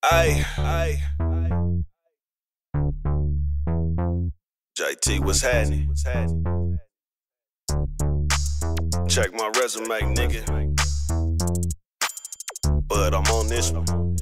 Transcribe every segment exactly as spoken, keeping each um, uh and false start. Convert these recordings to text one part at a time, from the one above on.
Ay, ay, J T, what's happening? Check my resume, nigga. But I'm on this one.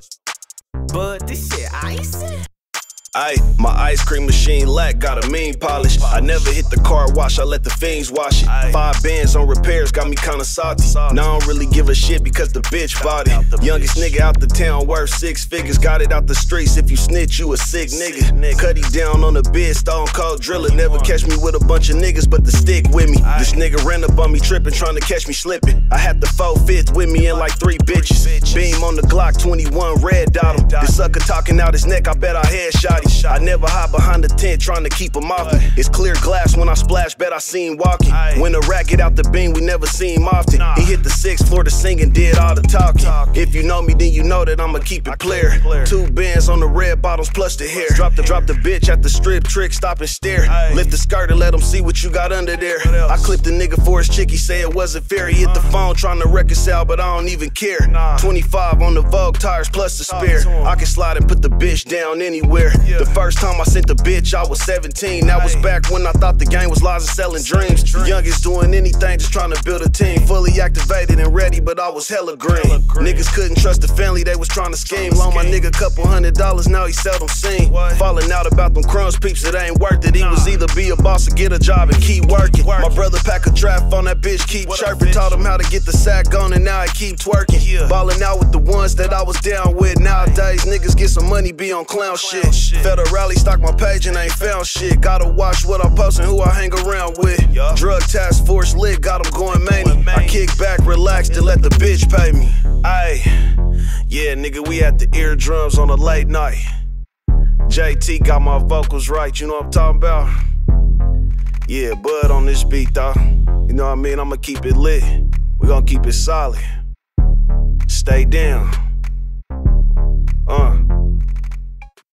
But this shit icy. Ay, my ice cream machine lack got a mean polish. I never hit the car wash, I let the fiends wash it. Five bands on repairs got me kinda salty. Now I don't really give a shit because the bitch bought it. Youngest nigga out the town worth six figures. Got it out the streets, if you snitch, you a sick nigga. Cuddy down on the bed, stone cold driller. Never catch me with a bunch of niggas, but the stick with me. This nigga ran up on me tripping, trying to catch me slipping. I had the four fifth with me and like three bitches. Beam on the Glock twenty-one, red dot him. This sucker talking out his neck, I bet I headshot him. I never hide behind the tent trying to keep him off me. It's clear glass when I splash, bet I seen walking. When the rat get out the beam, we never see him often. He hit the sixth floor to sing and did all the talking. If you know me, then you know that I'ma keep it clear. Two bands on the red bottoms plus the hair. Drop the, drop the bitch at the strip trick, stop and stare. Lift the skirt and let him see what you got under there. I clipped the nigga for his chick, he say it wasn't fair. He hit the phone trying to reconcile, but I don't even care. twenty-five on the Vogue tires plus the spare. I can slide and put the bitch down anywhere. The first time I sent the bitch, I was seventeen. That was back when I thought the game was lies and selling dreams. The youngest doing anything, just trying to build a team. Fully activated and ready, but I was hella green. Niggas couldn't trust the family, they was trying to scheme. Loan my nigga a couple hundred dollars, now he seldom seen. Falling out about them crumbs, peeps, it ain't worth it. He was either be a boss or get a job and keep working. My brother pack a trap on that bitch, keep chirping. Taught him how to get the sack on and now I keep twerking. Balling out with the ones that I was down with. Nowadays, niggas get some money, be on clown shit. Federal rally, stock my page and ain't found shit. Gotta watch what I post and who I hang around with. Drug task force lit, got them going mania. I kick back, relaxed, and let the bitch pay me. Ayy, yeah, nigga, we at the eardrums on a late night. J T got my vocals right, you know what I'm talking about? Yeah, Bud on this beat, though. You know what I mean? I'ma keep it lit. We gon' keep it solid. Stay down.